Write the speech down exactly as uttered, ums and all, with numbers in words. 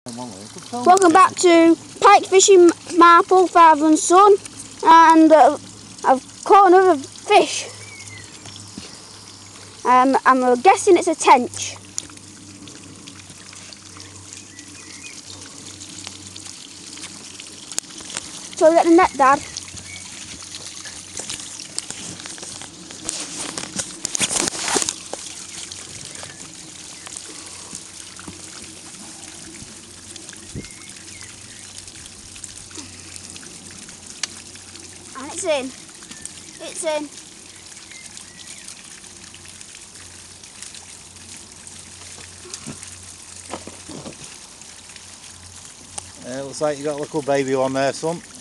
Welcome back to Pike Fishing Marple, father and son, and uh, I've caught another fish. Um, I'm guessing it's a tench. So we get the net, Dad. And it's in. It's in. Uh, looks like you got a little baby one there, son.